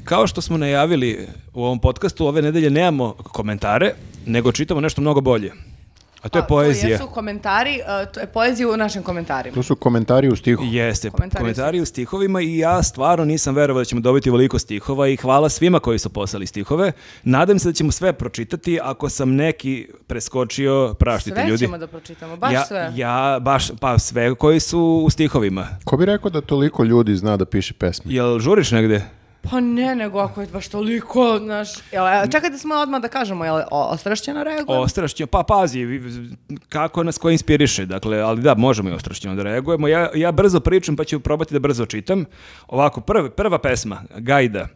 kao što smo najavili u ovom podcastu, ove nedelje nemamo komentare, nego čitamo nešto mnogo bolje. A to je poezija. To jesu komentari, to je poezija u našim komentarima. To su komentari u stihu. Jeste, komentari u stihovima i ja stvarno nisam verovao da ćemo dobiti veliko stihova i hvala svima koji su poslali stihove. Nadam se da ćemo sve pročitati, ako sam neki preskočio, praštite sve ljudi. Sve ćemo da pročitamo, baš sve. Pa sve koji su u stihovima. Ko bi rekao da toliko ljudi zna da piše pesme? Jel žuriš negde? Pa ne, nego ako je baš toliko, znaš... Čekajte smo odmah da kažemo, je li ostrašćeno reagujemo? Ostrašćeno, pa pazi, kako nas ko inspiriše, dakle, ali da, možemo i ostrašćeno da reagujemo. Ja brzo pričam, pa ću probati da brzo čitam. Ovako, prva pesma, Gajda.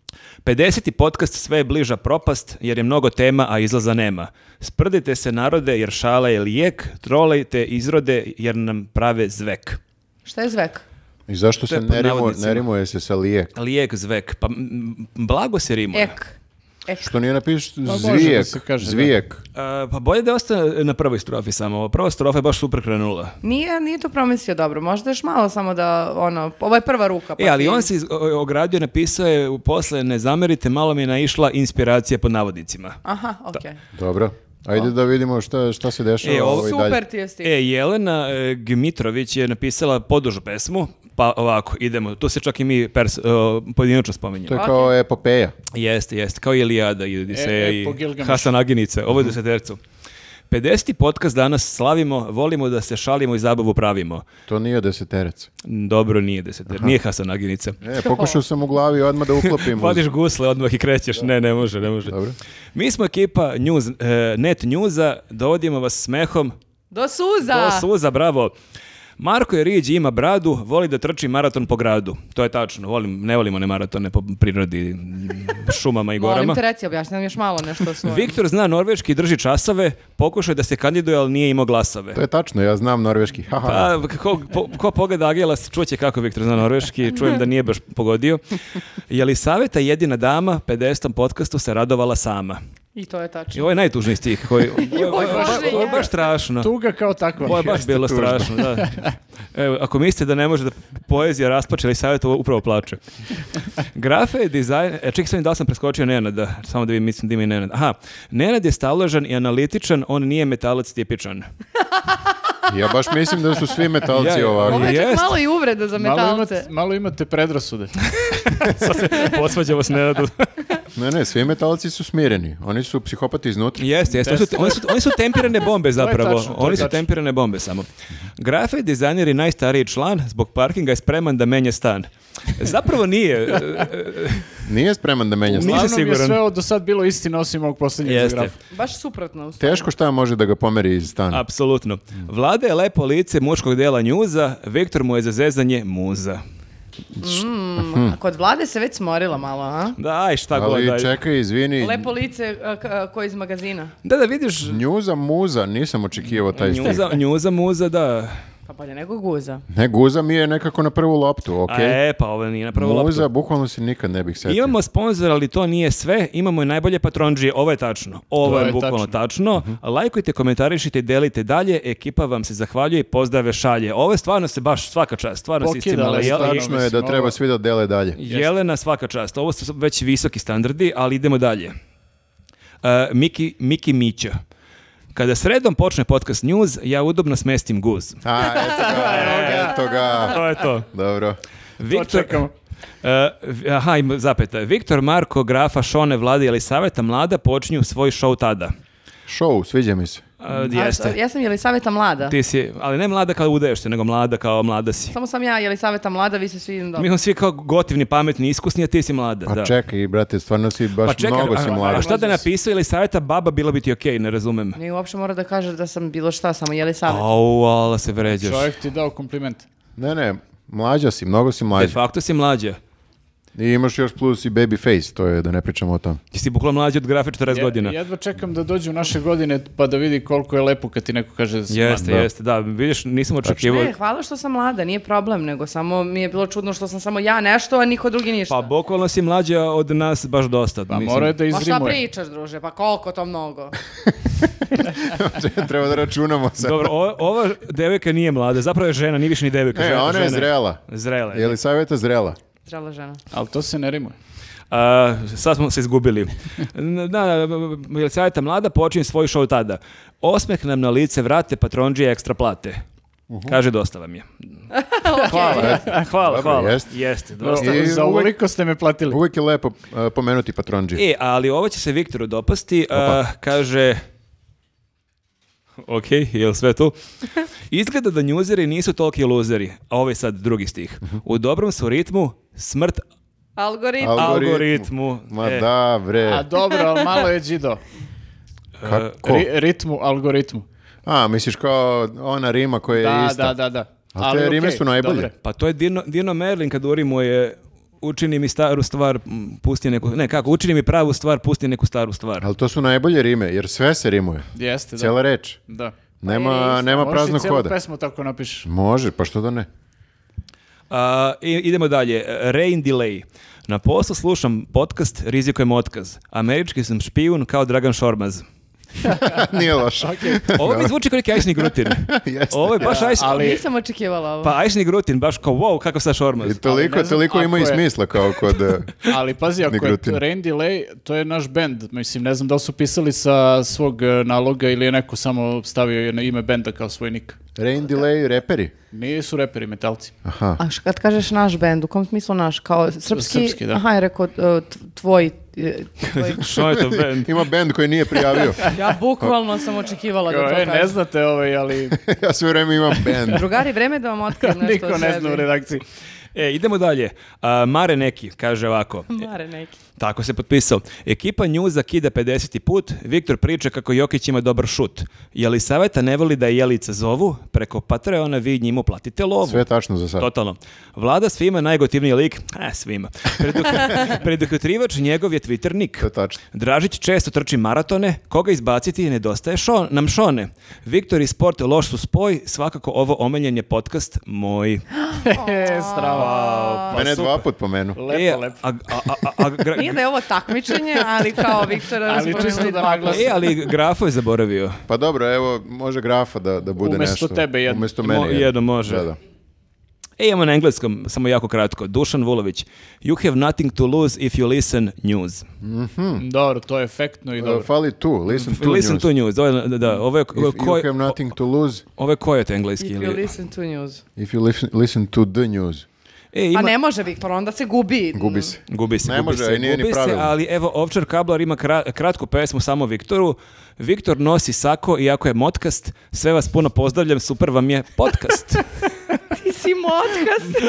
50. podcast sve je bliža propast, jer je mnogo tema, a izlaza nema. Sprdite se narode, jer šala je lijek, trolejte izrode, jer nam prave zvek. Šta je zvek? I zašto se ne rimuje se sa lijek? Lijek, zvek. Pa blago se rimuje. Što nije napiš zvijek? Zvijek. Pa bolje da ostane na prvoj strofi samo. Prva strofa je baš super krenula. Nije to promislio dobro. Možda još malo samo da, ovo je prva ruka. Pa ali on se ogradio, napisao je posle ne zamerite, malo mi je naišla inspiracija pod navodnicima. Aha, okej. Dobro. Ajde da vidimo šta se dešava super ti je stil. Jelena Gmitrović je napisala podužu pesmu, pa ovako, idemo. Tu se čak i mi pojedinačno spominjamo. To je kao epopeja. Jeste, kao Ilijada i Odiseja i Hasan Aginice. Ovo je desetercu. 50. podcast danas slavimo, volimo da se šalimo i zabavu pravimo. To nije deseterac. Dobro, nije deseterac. Nije Hasan Aginica. Pokušao sam u glavi odmah da uklopim. Vadiš gusle odmah i krećeš. Ne može. Dobro. Mi smo ekipa Net Newsa, dovodimo vas smehom. Do suza, bravo. Marko je riđ, ima bradu, voli da trči maraton po gradu. To je tačno, ne volimo ne maratone po prirodi, šumama i gorama. Molim te reci, objašnjam nam još malo nešto o svojom. Viktor zna norveški, drži časove, pokušaj da se kandiduje, ali nije imao glasove. To je tačno, ja znam norveški. Pa, ko pogleda Agela, čuće kako Viktor zna norveški, čujem da nije baš pogodio. Jelisaveta, jedina dama, 50. podcastu se radovala sama. I to je tačno. I ovo je najtužniji stih. Ovo je baš strašno. Tuga kao takva. Ovo je baš bilo strašno, da. Evo, ako mislite da ne može da poezija rasplače, ali savjet upravo plače. Grafe je dizajn... Čekaj sam da li sam preskočio Nenada, samo da vi mislim da ima i Nenad. Aha, Nenad je staložan i analitičan, on nije metalac tipičan. Ja baš mislim da su svi metalci ovakvi. Ovo je čak malo i uvreda za metalce. Malo imate predrasude. Sad se posvađamo s Nenadu. Ne, svi metalci su smireni. Oni su psihopati iznutra. Jeste. Oni su tempirane bombe zapravo. Oni su tempirane bombe samo. Grafe dizajner je najstariji član, zbog parkinga je spreman da menja stan. Zapravo nije. Nije spreman da menja stan. Uglavnom je sve do sad bilo istina osim ovog posljednjeg grafa. Baš suprotno. Teško šta može da ga pomeri iz stana. Apsolutno. Vlada je lepo lice muškog dela njuza, Viktor mu je za zezanje muza. Kod Vlade se već smorila malo, a? Daj, šta god. Ali čekaj, izvini. Lepo lice koji iz magazina. Da vidiš. Njuza, muza, nisam očekivao taj stih. Njuza, muza, da. Pa bolje nego guza. Ne, guza mi je nekako na prvu loptu, okej. Pa ovo nije na prvu loptu. Muza, bukvalno se nikad ne bih setio. Imamo sponsor, ali to nije sve. Imamo i najbolje patronđije, ovo je tačno. Ovo je bukvalno tačno. Lajkujte, komentarišite i delite dalje. Ekipa vam se zahvaljuje i pozdrave šalje. Ovo je stvarno se baš svaka čast. Stvarno se istimala. Tačno je da treba svi da dele dalje. Jelena, svaka čast. Ovo su već visoki standardi, ali idemo dalje. Miki Mića. Kada sredom počne podcast news, ja udobno smestim guz. Eto ga. To je to. Dobro. Viktor, Viktor, Marko, Grafa, Šone, Vlada i Jelisaveta mlada počinju svoj show tada. Show, sviđa mi se. Jeste. Ja sam Jelisaveta mlada. Ti si, ali ne mlada kao udaješ se, nego mlada kao mlada si. Samo sam ja Jelisaveta mlada, vi se svi dobro. Mi smo svi kao gotivni, pametni, iskusni, a ti si mlada. Pa čekaj, brate, stvarno si baš mnogo si mlada. A šta da je napisao Jelisaveta baba, bilo bi ti okej, ne razumem. Ne, uopšte mora da kaže da sam bilo šta, samo Jelisaveta. Ala se vređaš. Čovjek ti dao kompliment. Ne, mlađa si, mnogo si mlađa. De facto si mlađa. I imaš još plus i baby face, to je da ne pričamo o tom. Ti si bukvalno mlađi od Grafe 40 godina. Jedva čekam da dođu naše godine pa da vidi koliko je lepo kad ti neko kaže da si mlad. Jeste, da, vidiš, nisam očekivao. Ne, hvala što sam mlada, nije problem, nego samo mi je bilo čudno što sam samo ja nešto, a niko drugi ništa. Pa bukvalno si mlađa od nas baš dosta. Pa mora je da izrimuje. Pa šta pričaš, druže, pa koliko to mnogo? Treba da računamo sad. Dobro, ova devojka nije mlada, zapravo je žena, nije više ni devojka. Ona je zrela. Zrela. Jelisaveta zrela. Zrela žena. Ali to se ne rimuje. Sad smo se izgubili. Jelisaveta mlada počinje svoj show tada. Osmeh nam na lice vrate, patronđije ekstra plate. Kaže, dosta vam je. Hvala. Jeste, dosta. I za ovoliko ste me platili. Uvijek je lepo pomenuti patronđi. Ali ovo će se Viktoru dopasti. Kaže... Ok, je li sve tu? Izgleda da njuzeri nisu toliki luzeri. A ovo je sad drugi stih. U dobrom su ritmu, smrt algoritmu. Ma da, bre. A dobro, ali malo je džido. Kako? Ritmu, algoritmu. A, misliš kao ona rima koja je ista? Da. Ali te rime su najbolje. Dobre. Pa to je Dino Merlin kad urimuje učini mi staru stvar, pusti neku... Ne, kako? Učini mi pravu stvar, pusti neku staru stvar. Ali to su najbolje rime, jer sve se rimuje. Jeste, da. Cijela reč. Da. Nema praznog Možeš i cijelu hoda. pesmu tako napišeš. Može, pa što da ne? Idemo dalje. Rain Delay. Na poslu slušam podcast, rizikujem otkaz. Američki sam špijun kao Dragan Šormaz. Nije loše. Ovo mi zvuči kao neki Ajšni Grutin. Jeste. Ovo je baš Ajšni... Ali- Nisam očekivala ovo. Pa Ajšni Grutin, baš kao wow, kakav sad Šormaz. I toliko ako ima i je- smisla kao kod... Ali pazi, ako je Negrutin. Rain Delay, to je naš bend. Mislim, ne znam da li su pisali sa svog naloga ili je neko samo stavio na ime benda kao svoj nik. Rain Delay reperi. Nisu reperi, metalci. Aha. A kad kažeš naš bend, u kom smislu naš? Kao srpski? Srpski, da. Aha, je rekao tvoj... Što je to band? Ima band koji nije prijavio. Ja bukvalno sam očekivala da to Ne kažem. znate ali Ja sve vreme imam band. Drugari, vreme da vam otkrijem nešto niko o ne sebi. zna u redakciji. Idemo dalje. Mare neki, kaže ovako. Mare neki. Tako se potpisao. Ekipa Njuza kida 50. put, Viktor priča kako Jokić ima dobar šut. Jelisaveta ne voli da je Jelica zovu, preko Patreona vi njemu platite lovu. Sve je tačno za sad. Totalno. Vlada svima najgotivniji lik, svima. Preduhitrivač njegov je Twitter nik. To je tačno. Dražić često trči maratone, koga izbaciti nedostaje nam Šone. Viktor i sport loš su spoj, svakako ovo omiljen je podcast moj. Strava. Mene je super. 2 put pomenu. Lepo. Nije da je ovo takmičenje, ali kao Viktora Ali čisto da naglasim. Ali Grafo je zaboravio. Pa dobro, evo, može Grafa da bude Umjesto nešto. tebe jedno. Umjesto mene Jedno može. Da. Imamo na engleskom, samo jako kratko. Dušan Vulović. You have nothing to lose if you listen news. Dobro, to je efektno i dobro. Fali tu, listen to Listen news. to news. Ovo je If you have nothing to lose, ko je to engleski? If you listen to news. if you listen to the news. Pa ne može, Viktor, onda se gubi. Gubi se. Gubi se, Ne može, nije ni gubi se, pravilno. ali evo, Ovčar Kablar ima kratku pesmu samo Viktoru. Viktor nosi sako, iako je motkast. Sve vas puno pozdravljam, super vam je podcast. Ti si motkast.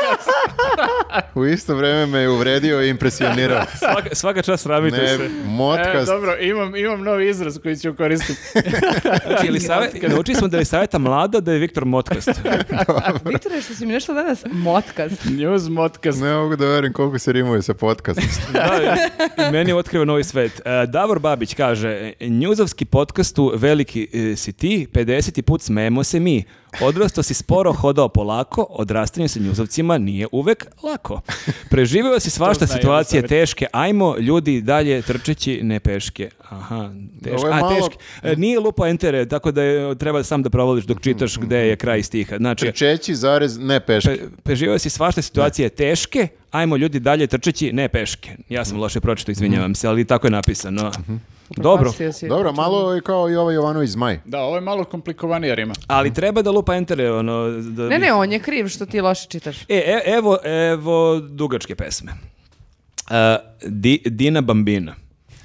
U isto vreme me je uvredio i impresionirao. Svaka čast, sravite Ne, se. motkast. Dobro, imam novi izraz koji ću koristiti. Znači, naučili smo da je savjeta mlada, da je Viktor motkast. Viktore, što si mi nešto danas motkast. News modcast. Ne mogu da verujem koliko se rimuje sa podcastom. Da, meni je otkrio novi svet. Davor Babić kaže, njuzovski podcastu veliki si ti, 50. put smejemo se mi. Odrastao si sporo, hodao polako, odrastanje sa njuzovcima nije uvek lako. Preživio si svašta zna situacije Jelisaveta. teške, ajmo ljudi dalje trčeći, ne peške. Aha, teške. Ovo je malo- Teške. Nije lupa entere, tako da treba sam da provoliš dok čitaš gde je kraj stiha. Znači, Trčeći zarez ne peške. preživio si svašta situacije teške, ajmo ljudi dalje trčeći, ne peške. Ja sam loše pročito, izvinjavam se, ali tako je napisano. Dobro, Propastio si. Dobro, malo je kao i ovaj Jovanović Zmaj. Da, ovo je malo komplikovanija rima. ali treba da lupa entere, da Ne, on je kriv što ti loše čitaš. Evo dugačke pesme. Dina Bambina.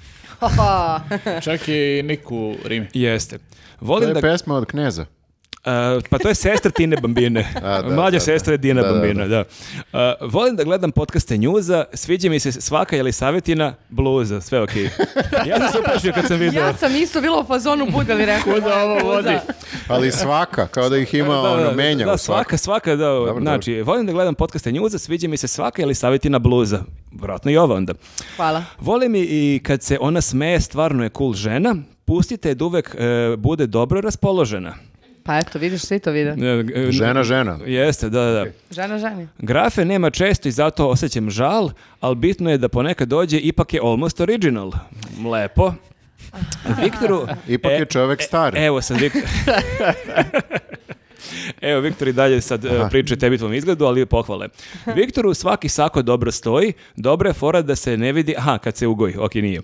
Čak i Niku rimi. Jeste. To Volim je da... pesma od Kneza. Pa to je sestra Tine Bambine. Da, Mlađa da, sestra je Dina da, Bambina, da. Volim da gledam podcaste njuza, sviđa mi se svaka Jelisavetina bluza, sve okej. Ja sam se uplašio kad sam vidio. Ja sam isto bila u fazonu budali rekao. Kuda ovo vodi? Ali svaka, kao da ih ima menja da, u svaku. svaka, da. Dobro, Znači, volim da gledam podcaste njuza, sviđa mi se svaka Jelisavetina bluza. Vjerojatno i ova onda. Hvala. Volim i kad se ona smeje, stvarno je cool žena, pustite da uvek bude dobro raspoložena. Pa eto, vidiš, svi to vide. Žena. Jeste, da. Žena ženi. Grafe nema često i zato osjećam žal, ali bitno je da ponekad dođe, ipak je almost original. Lepo. Viktoru... Ipak je čovek star. Evo sam Viktor. Evo, Viktor i dalje sad priča tebi tvom izgledu, ali pohvale. Viktoru svaki sako dobro stoji, dobra je fora da se ne vidi, kad se ugoji, nije.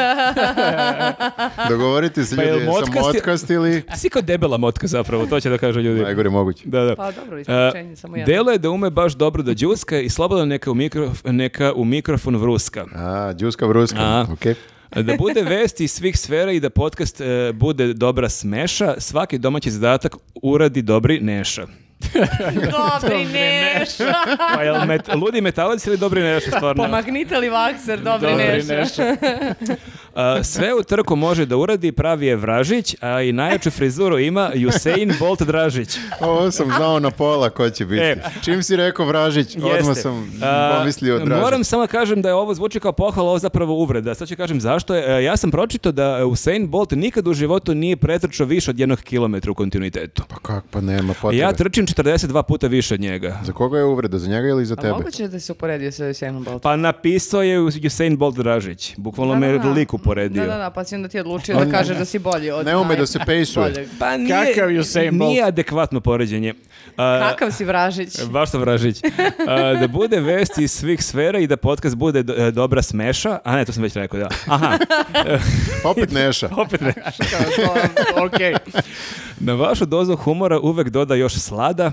Dogovorite se ljudi, sam motkast ili... A si kao debela motka zapravo, to će da kažu ljudi. Najgore moguće. Da. Pa dobro, isključenje, samo jedno. Delo je da ume baš dobro da džuska i slobodno neka u mikrofon vruska. Džuska vruska, okej. Da bude vesti iz svih sfera i da podcast bude dobra smeša, svaki domaći zadatak uradi dobri Neša. Dobri Neša. Pa jel ludi metalac ili dobri Neša, stvarno? Pomagnite li vakser, dobri Neša. Sve u trku može da uradi, pravi je Vražić, a i najjaču frizuru ima Usain Bolt Dražić. Ovo sam znao na pola ko će biti. Čim si rekao Vražić, odmah sam pomislio Dražić. Moram samo kažem da je ovo zvuči kao pohvala, ovo zapravo uvreda. Sad ću kažem zašto je. Ja sam pročitao da Usain Bolt nikad u životu nije pretrčao više od 1 kilometra u kontinuitetu. Pa kako, pa nema potrebe. Ja trčim 42 puta više od njega. Za koga je uvreda? Za njega ili za tebe? A moguće da se uporedio sa Usainom Boltom? Pa napisao je Usain Bolt Dražić. Bukvalno me lik uporedio. Da, pa si onda ti odlučio da kažeš da si bolji od... Ne ume da se pejsuje. Pa Kakav Usain Bolt? Nije adekvatno poređenje. Kakav si Vražić? Baš sam Vražić. Da bude vesti iz svih sfera i da podcast bude dobra smeša. A ne, to sam već rekao, da. Aha. Opet Neša. Opet Neša. Okej. Na vašu dozu humora uvek doda još slada.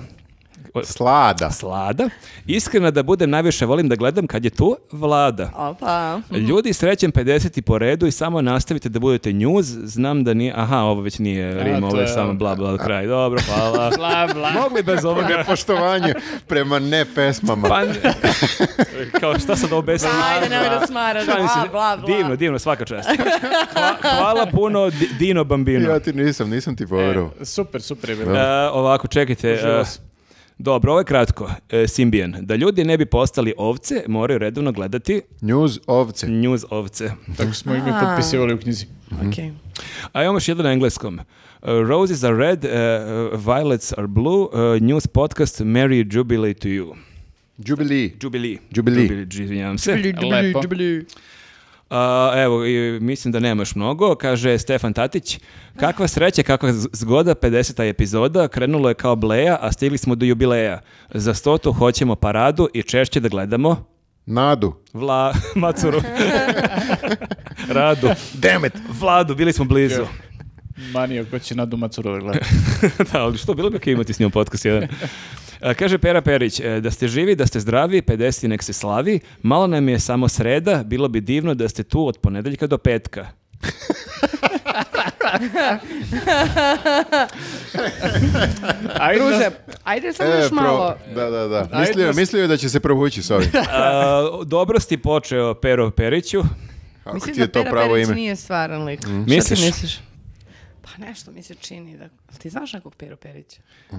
Slada. Iskreno da budem, najviše volim da gledam kad je tu Vlada. Opa. Ljudi, srećem 50 po redu i samo nastavite da budete news. Znam da nije... ovo već nije Rim, ovo je samo bla bla kraj. Dobro, hvala. Bla. Mogli bez ovoga. Nepoštovanje prema ne pesmama. Pa, kao šta sad ovo bez... Ajde, nemoj da smaraš. Bla. Divno, svaka čast. Hvala puno, Dino Bambino. Ja ti nisam ti poverovao. Super je bilo. Ovako, čekajte. Dobro, ovo je kratko. Simbijan. Da ljudi ne bi postali ovce, moraju redovno gledati... News ovce. Tako smo i mi potpisivali u knjizi. Okej. A imamo još jedan na engleskom. Roses are red, violets are blue, news podcast Merry Jubilee to you. Jubilee, izvinjavam se. Lepo. Evo, mislim da nemaš mnogo, kaže Stefan Tatić. Kakva sreća, kakva zgoda, 50. epizoda, krenulo je kao bleja, a stigli smo do jubileja. Za 100 hoćemo paradu i češće da gledamo... Nadu. Macuru. Radu. Damn it. Vladu, bili smo blizu. Manio, ko će Nadu Macuru da gleda. Da, ali što, bilo bi ok imati s njom podcast jedan. Kaže Pera Perić, da ste živi, da ste zdravi, 50 nek se slavi, malo nam je samo sreda, bilo bi divno da ste tu od ponedeljka do petka. Ajde samo još malo. Da. Mislio je da će se provući s ovim. Dobro si počeo, Pero Periću. Mislim da Pera Perić nije stvaran lik. Misliš? Pa nešto mi se čini da... Ti znaš nekog Peru Perića?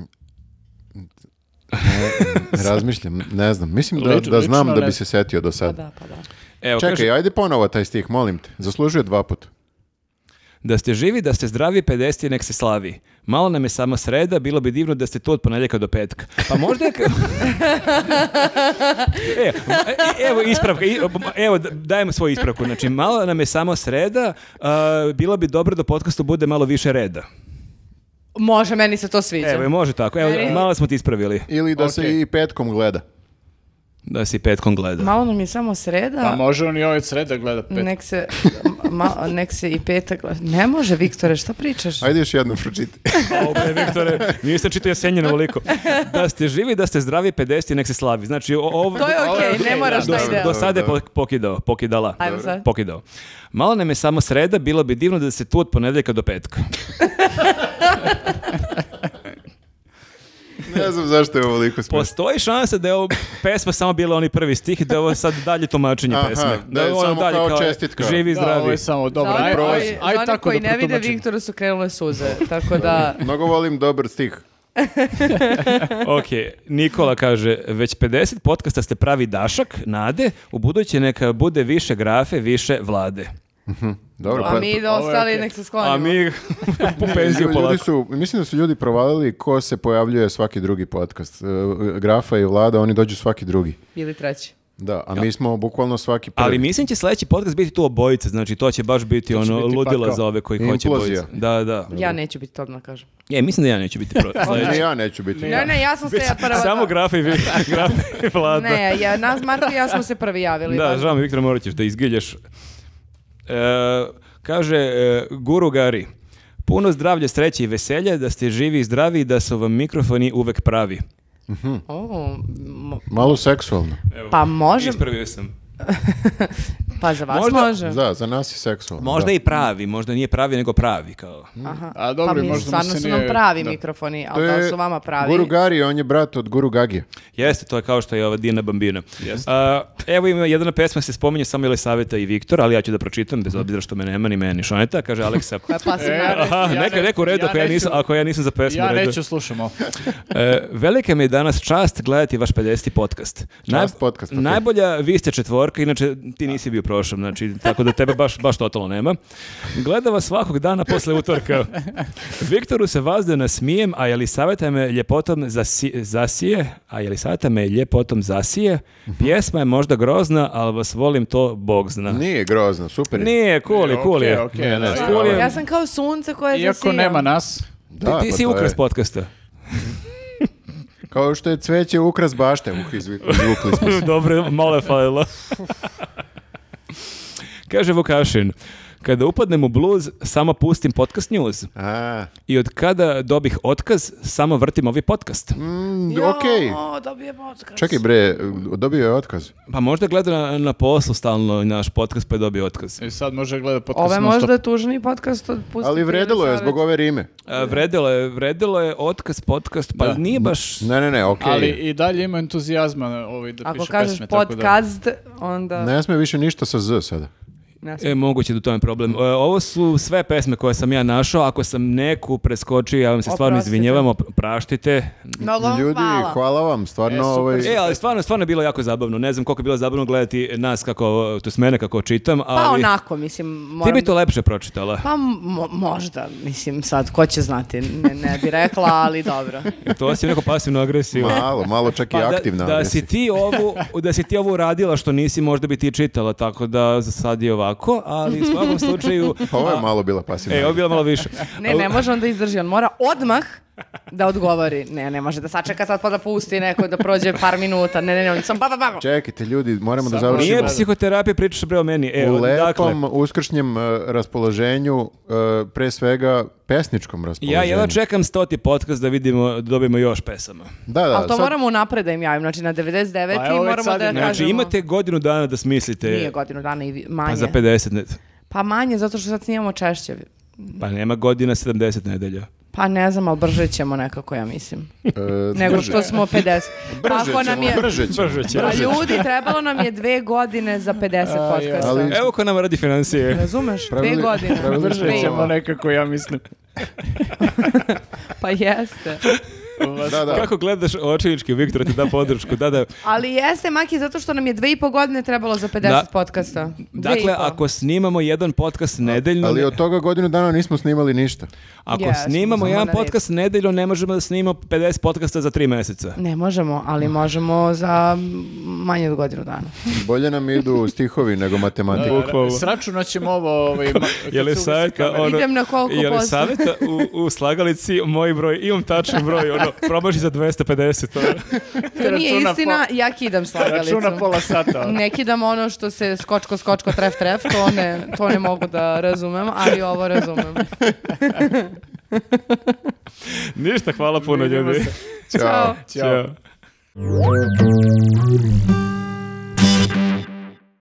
Razmišljam, ne znam. Mislim da znam da bi se setio do sada. Pa da. Evo, čekaj, ajde ponovo taj stih, molim te. Zaslužuje 2 puta. Da ste živi, da ste zdravi, 50 nek se slavi. Malo nam je samo sreda, bilo bi divno da ste tu od ponedeljka do petka. Pa možda je... Evo ispravka, evo dajemo svoju ispravku. Znači, malo nam je samo sreda, bilo bi dobro da u podcastu bude malo više reda. Može, meni se to sviđa. Evo, može tako. Evo, malo smo ti ispravili. Ili da se i petkom gleda. Da si petkom gleda. Malo nam je samo sreda. Pa može on i ovaj sreda gleda pet. Nek se i petak gleda. Ne može, Viktore, šta pričaš? Ajde još jednom pročiti. Viktore, nisam čitao Jasenjina ovoliko. Da ste živi, da ste zdravi, 50 nek se slavi. Znači, to je okej, ne moraš da ide. Do sada je pokidala. Ajmo sad. Pokidao. Malo nam je samo sreda, bilo bi divno da se tu od ponedeljka do petka. Ne znam zašto je ovoliko smiješno. Postoji šansa da je ovo pesma samo bila oni prvi stih, da je ovo sad dalje tumačenje pesme. Da je samo dalje kao čestitka. Živi, zdravi. Ovo je samo dobro. Za one koji ne vide, Viktoru su krenule suze, tako da... Mnogo volim dobar stih. Ok, Nikola kaže, već 50 podcasta ste pravi dašak, nade, u buduće neka bude više grafe, više Vlade. Dobro, a mi da ostali nek se sklonimo. A mi po penziju polako. Mislim da su ljudi provalili ko se pojavljuje svaki drugi podcast. Grafa i Vlada, oni dođu svaki drugi. Ili treći. Da, a mi smo bukvalno svaki prvi. Ali mislim će sledeći podcast biti tu obojice, znači to će baš biti će ono biti ludila pakao. za ove koji hoće Implozija. obojice. Da. Ja neću biti, to odmah kažem. Mislim da ja neću biti sledeći. Ni ja neću biti. Ne, ja sam se prva... Samo Grafa i Vlada. Ne, nas Marko i ja smo se prvi javili. Da, žao mi, Viktor, morat ćeš da izgiljaš. Kaže Guru Gari, puno zdravlja, sreće i veselja, da ste živi i zdravi i da su vam mikrofoni uvek pravi. Malo seksualno. Pa može... Ispravio sam. Pa za vas Možda- može. Da, za nas je seksualno. Možda da. i pravi, možda nije pravi nego pravi. Kao. Aha. A dobro, pa mi možda mu stvarno se su nije- nam pravi da. mikrofoni, To ali da li je su vama pravi? Guru Gari, on je brat od Guru Gagije. Jeste, to je kao što je ova Dina Bambina. Evo ima jedna pesma se spominje samo Jelisaveta i Viktor, ali ja ću da pročitam, bez obzira što me nema ni meni Šoneta, kaže Aleksa. Pa pasivna Aha, agresija. neka u redu, ako ja nisam za pesmu Ja u redu. neću slušamo. Velika mi je danas čast gledati vaš 50. podcast. Čast podcast, okej. Najbolja, vi ste četvorka, inače ti nisi bio prošao, znači, tako da tebe baš totalno nema. Gledam vas svakog dana posle utorka. Viktoru se vazda nasmijem, a Jelisaveta me ljepotom zasije. Pjesma je možda grozna, ali vas volim, to Bog zna. Nije grozno, super je. Nije, cool je. Okej, Ne, da. Cool je. Ja sam kao sunce koje Iako zasija. nema nas. Da, Ti pa si to je ukras podcasta. Kao što je cveće ukras bašte. Izvukli smo se. Dobre, male fajla. Kaže Vukašin, kada upadnem u bluz, samo pustim podcast news. A, I od kada dobih otkaz, samo vrtim ovaj podcast. okej. Dobijem otkaz. Čekaj bre, dobio je otkaz. Pa možda gleda na poslu stalno naš podcast pa je dobio otkaz. I sad može gleda podcast Ovo je non-stop. možda tužniji podcast od Pustite Ali vredilo je Jelisaveta. zbog ove rime. Vredilo je otkaz podcast, pa Da. nije baš... Ne, okej. Ali i dalje ima entuzijazma da Ako piše kažeš pesme. tako da- podcast, onda... Ne sme više ništa sa Z sada. Ne znam. Moguće da to je problem. Ovo su sve pesme koje sam ja našao. Ako sam neku preskočio, ja vam se stvarno Oprostite. izvinjavam, praštite. Mnogo vam Ljudi, hvala vam, stvarno super. Ali stvarno je bilo jako zabavno. Ne znam koliko je bilo zabavno gledati nas kako, to s mene kako čitam, ali... Pa onako, mislim, Ti moram... bi to lepše pročitala. Pa možda, mislim sad, ko će znati, ne bi rekla, ali dobro. To si neko pasivnu agresiju. malo čak i aktivna. Da si ti ovo uradila što nisi, možda bi ti čitala, tako da sad je ovako, ali u svakom slučaju... Ovo je malo bila pasivna. ovo je bilo malo više. Ne može on da izdrži, on mora odmah da odgovori. Ne može da sačeka sad pa da pusti neko, da prođe par minuta. Ne, on sam ba. Čekajte ljudi, moramo da Samo završimo. Nije psihoterapija, pričaš bre o meni. U Dakle, lepom uskršnjem raspoloženju, pre svega pesničkom raspoloženju. ja jedva čekam 100. podcast da dobijemo još pesama. Da, Ali to sad- moramo unapred da im javim. Znači na 99. Pa evo već moramo sad da je- kažemo... Znači imate godinu dana da smislite. Nije godinu dana i manje. Pa za 50 ne. Pa manje, zato što sad snimamo češće. Pa nema godina 70 nedelja. Pa ne znam, ali brže ćemo nekako, ja mislim. Nego brže. što smo 50. Tako nam je... Brže ćemo. ćemo. Pa ljudi, trebalo nam je 2 godine za 50 podcasta. ali- Evo ko nam radi financije. Razumeš? 2 Pravili- godine. pravili Dve. smo- Brže ćemo nekako, ja mislim. Pa jeste. Da. Kako gledaš očevički, Viktor ti da podršku. Da. Ali jeste, Maki, zato što nam je 2,5 godine trebalo za 50 Da. podcasta. Dakle, 2,5. ako snimamo jedan podcast nedeljno, Ali od toga godinu dana nismo snimali ništa. ako Jesmo, snimamo samo jedan na redu. podcast nedeljno, ne možemo da snimamo 50 podcasta za 3 meseca. Ne možemo, ali možemo za manje od godinu dana. Bolje nam idu stihovi nego matematika. Bukvalno. Sračunat ćemo ovo... Je li savjeta, Idem na koliko je li posto? savjeta u slagalici moj broj, imam tačan broj, promaši za 250. To nije Računa istina, ja kidam slagalicu. Računa pola sata. Ne kidam ono što se skočko, tref, to ne mogu da razumem, ali ovo razumem. Ništa, hvala puno Vidimo ljudi. se. Ćao. Ćao. Ćao.